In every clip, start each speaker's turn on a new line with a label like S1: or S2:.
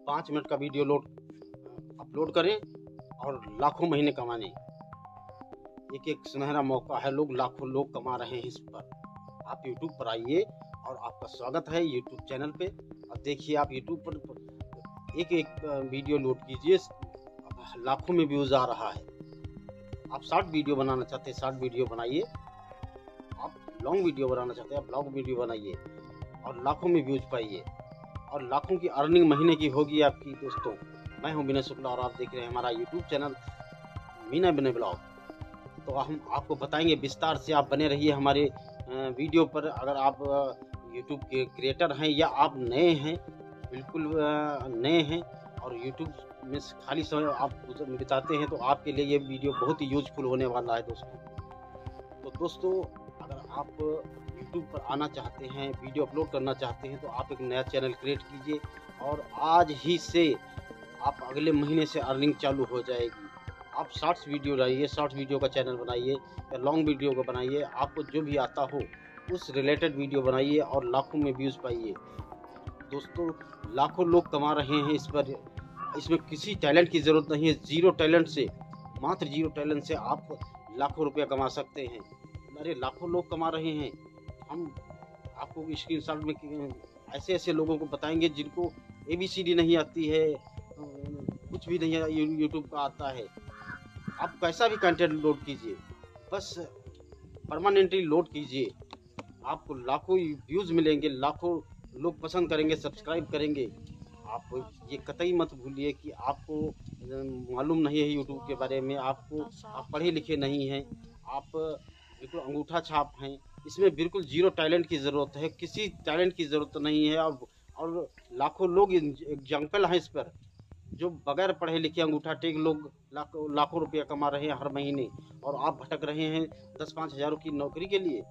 S1: 5 minute का video upload करें और लाखों महीने कमाने। एक एक सुनहरा मौका है, लाखों लोग कमा रहे हैं इस पर। आप यूट्यूब पर आइए और आपका स्वागत है यूट्यूब चैनल पे। अब देखिए, आप यूट्यूब पर एक एक वीडियो लोड कीजिए, लाखों में व्यूज़ आ रहा है। आप शॉर्ट वीडियो बनाना चाहते हैं, शॉर्ट वीडियो बनाइए। आप लॉन्ग वीडियो बनाना चाहते हैं, आप लॉन्ग वीडियो बनाइए और लाखों में व्यूज़ पाइए और लाखों की अर्निंग महीने की होगी आपकी। दोस्तों, मैं हूं विनय शुक्ला और आप देख रहे हैं हमारा YouTube channel Meena Vinay vlog. तो हम आपको बताएंगे विस्तार से, आप बने रहिए हमारे वीडियो पर। अगर आप यूट्यूब के क्रिएटर हैं या आप नए हैं, बिल्कुल नए हैं और यूट्यूब में खाली समय आप बिताते हैं, तो आपके लिए ये वीडियो बहुत ही यूजफुल होने वाला है दोस्तों। तो दोस्तों, अगर आप यूट्यूब पर आना चाहते हैं, वीडियो अपलोड करना चाहते हैं, तो आप एक नया चैनल क्रिएट कीजिए और आज ही से आप अगले महीने से अर्निंग चालू हो जाएगी। आप शॉर्ट्स वीडियो लाइए, शॉर्ट्स वीडियो का चैनल बनाइए या लॉन्ग वीडियो का बनाइए। आपको जो भी आता हो उस रिलेटेड वीडियो बनाइए और लाखों में व्यूज़ पाइए। दोस्तों, लाखों लोग कमा रहे हैं इस पर। इसमें किसी टैलेंट की ज़रूरत नहीं है। ज़ीरो टैलेंट से, मात्र ज़ीरो टैलेंट से आप लाखों रुपया कमा सकते हैं। अरे, लाखों लोग कमा रहे हैं। हम आपको स्क्रीनशॉट में ऐसे ऐसे लोगों को बताएंगे जिनको ABCD नहीं आती है, कुछ भी नहीं यूट्यूब का आता है। आप कैसा भी कंटेंट लोड कीजिए, बस परमानेंटली लोड कीजिए, आपको लाखों व्यूज़ मिलेंगे, लाखों लोग पसंद करेंगे, सब्सक्राइब करेंगे। आप ये कतई मत भूलिए कि आपको मालूम नहीं है यूट्यूब के बारे में, आप पढ़े लिखे नहीं हैं, आप बिल्कुल अंगूठा छाप हैं। इसमें बिल्कुल ज़ीरो टैलेंट की ज़रूरत है, किसी टैलेंट की ज़रूरत नहीं है। और लाखों लोग एग्जाम्पल हैं इस पर, जो बगैर पढ़े लिखे अंगूठा टेक लोग लाखों रुपया कमा रहे हैं हर महीने, और आप भटक रहे हैं 10-5 हज़ारों की नौकरी के लिए।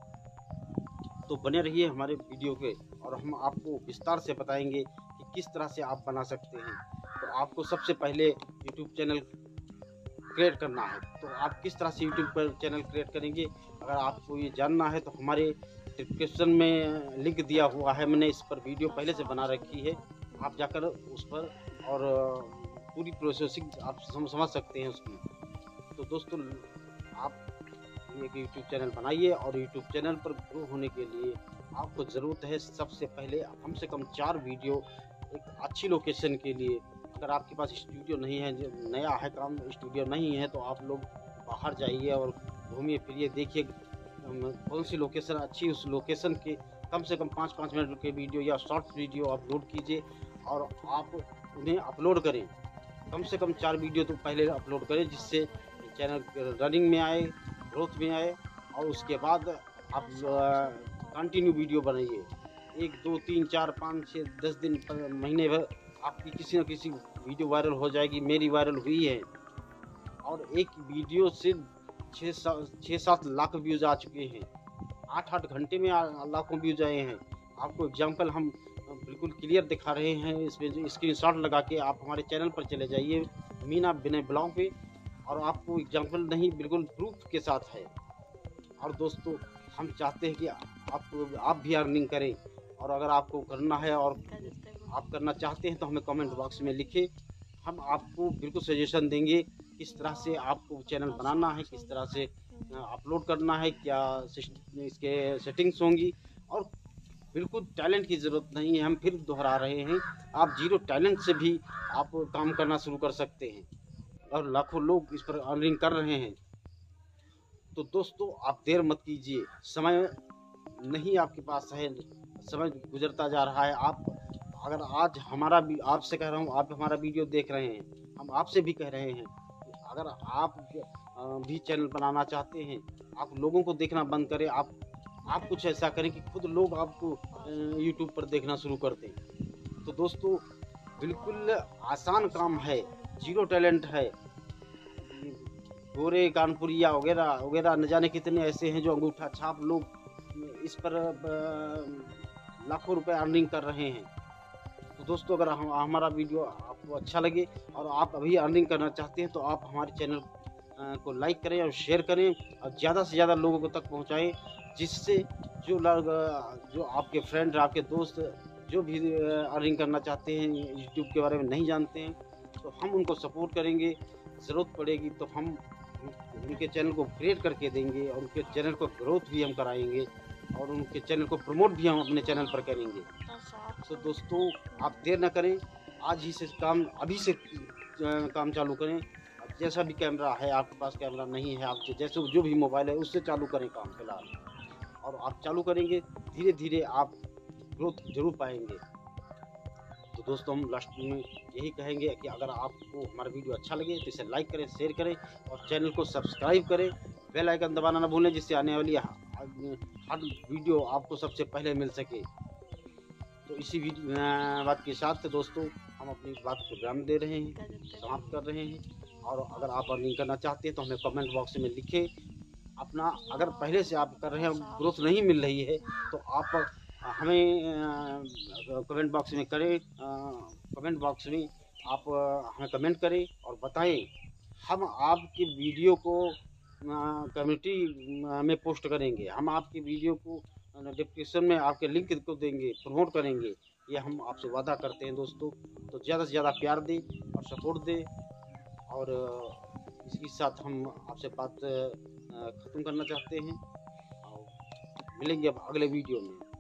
S1: तो बने रहिए हमारे वीडियो के और हम आपको विस्तार से बताएंगे कि किस तरह से आप बना सकते हैं। तो आपको सबसे पहले यूट्यूब चैनल क्रिएट करना है। तो आप किस तरह से यूट्यूब पर चैनल क्रिएट करेंगे, अगर आपको ये जानना है तो हमारे डिस्क्रिप्शन में लिंक दिया हुआ है। मैंने इस पर वीडियो पहले से बना रखी है, आप जाकर उस पर और पूरी प्रोसेसिंग आप समझ सकते हैं उसकी। तो दोस्तों, आप एक यूट्यूब चैनल बनाइए और यूट्यूब चैनल पर ग्रो होने के लिए आपको ज़रूरत है सबसे पहले कम से कम 4 वीडियो एक अच्छी लोकेशन के लिए। अगर आपके पास स्टूडियो नहीं है, जो नया है काम, स्टूडियो नहीं है, तो आप लोग बाहर जाइए और घूमिए फिरिए, देखिए कौन सी लोकेशन अच्छी, उस लोकेशन के कम से कम 5-5 मिनट के वीडियो या शॉर्ट वीडियो अपलोड कीजिए और आप उन्हें अपलोड करें। कम से कम 4 वीडियो तो पहले अपलोड करें, जिससे चैनल रनिंग में आए, ग्रोथ में आए। और उसके बाद आप कंटिन्यू वीडियो बनाइए, 1, 2, 3, 4, 5, 6, 10 दिन, महीने भर आपकी किसी न किसी वीडियो वायरल हो जाएगी। मेरी वायरल हुई है और एक वीडियो से 6-7 लाख व्यूज़ आ चुके हैं। 8-8 घंटे में लाखों व्यूज़ आए हैं। आपको एग्जाम्पल हम बिल्कुल क्लियर दिखा रहे हैं। इसमें जो स्क्रीनशॉट लगा के आप हमारे चैनल पर चले जाइए, मीना विनय ब्लॉग पे, और आपको एग्जाम्पल नहीं, बिल्कुल प्रूफ के साथ है। और दोस्तों, हम चाहते हैं कि आप भी अर्निंग करें, और अगर आपको करना है और आप करना चाहते हैं तो हमें कमेंट बॉक्स में लिखें। हम आपको बिल्कुल सजेशन देंगे किस तरह से आपको चैनल बनाना है, किस तरह से अपलोड करना है, क्या इसके सेटिंग्स होंगी। और बिल्कुल टैलेंट की ज़रूरत नहीं है, हम फिर दोहरा रहे हैं, आप ज़ीरो टैलेंट से भी आप काम करना शुरू कर सकते हैं और लाखों लोग इस पर अर्निंग कर रहे हैं। तो दोस्तों, आप देर मत कीजिए, समय नहीं आपके पास है, समय गुजरता जा रहा है। आप अगर आज हमारा भी, आपसे कह रहा हूँ, आप हमारा वीडियो देख रहे हैं, हम आपसे भी कह रहे हैं, अगर आप भी चैनल बनाना चाहते हैं, आप लोगों को देखना बंद करें, आप कुछ ऐसा करें कि खुद लोग आपको यूट्यूब पर देखना शुरू कर दें। तो दोस्तों, बिल्कुल आसान काम है, ज़ीरो टैलेंट है। गोरे कानपुरिया वगैरह वगैरह न जाने कितने ऐसे हैं जो अंगूठा छाप लोग इस पर लाखों रुपए अर्निंग कर रहे हैं। तो दोस्तों, अगर हमारा वीडियो आपको अच्छा लगे और आप अभी अर्निंग करना चाहते हैं, तो आप हमारे चैनल को लाइक करें और शेयर करें और ज़्यादा से ज़्यादा लोगों को तक पहुंचाएं, जिससे जो आपके फ्रेंड, आपके दोस्त जो भी अर्निंग करना चाहते हैं, यूट्यूब के बारे में नहीं जानते हैं, तो हम उनको सपोर्ट करेंगे। ज़रूरत पड़ेगी तो हम उनके चैनल को क्रिएट करके देंगे और उनके चैनल को ग्रोथ भी हम कराएंगे और उनके चैनल को प्रमोट भी हम अपने चैनल पर करेंगे। तो दोस्तों, आप देर ना करें, आज ही से काम, अभी से काम चालू करें। जैसा भी कैमरा है, आपके पास कैमरा नहीं है, आपके जैसे जो भी मोबाइल है उससे चालू करें काम फिलहाल, और आप चालू करेंगे धीरे धीरे आप ग्रोथ जरूर पाएंगे। तो दोस्तों, हम लास्ट में यही कहेंगे कि अगर आपको हमारा वीडियो अच्छा लगे तो इसे लाइक करें, शेयर करें और चैनल को सब्सक्राइब करें। बेल आइकन दबाना ना भूलें, जिससे आने वाली हर वीडियो आपको सबसे पहले मिल सके। तो इसी बात के साथ दोस्तों, हम अपनी बात को विराम दे रहे हैं, समाप्त कर रहे हैं। और अगर आप अर्निंग करना चाहते हैं तो हमें कमेंट बॉक्स में लिखें अपना। अगर पहले से आप कर रहे हैं, ग्रोथ नहीं मिल रही है, तो आप हमें कमेंट बॉक्स में करें, कमेंट बॉक्स में आप हमें कमेंट करें और बताएं। हम आपकी वीडियो को कम्युनिटी में पोस्ट करेंगे, हम आपकी वीडियो को डिस्क्रिप्शन में आपके लिंक को देंगे, प्रमोट करेंगे। ये हम आपसे वादा करते हैं दोस्तों। तो ज़्यादा से ज़्यादा प्यार दें और सपोर्ट दें। और इसी के साथ हम आपसे बात ख़त्म करना चाहते हैं और मिलेंगे अब अगले वीडियो में।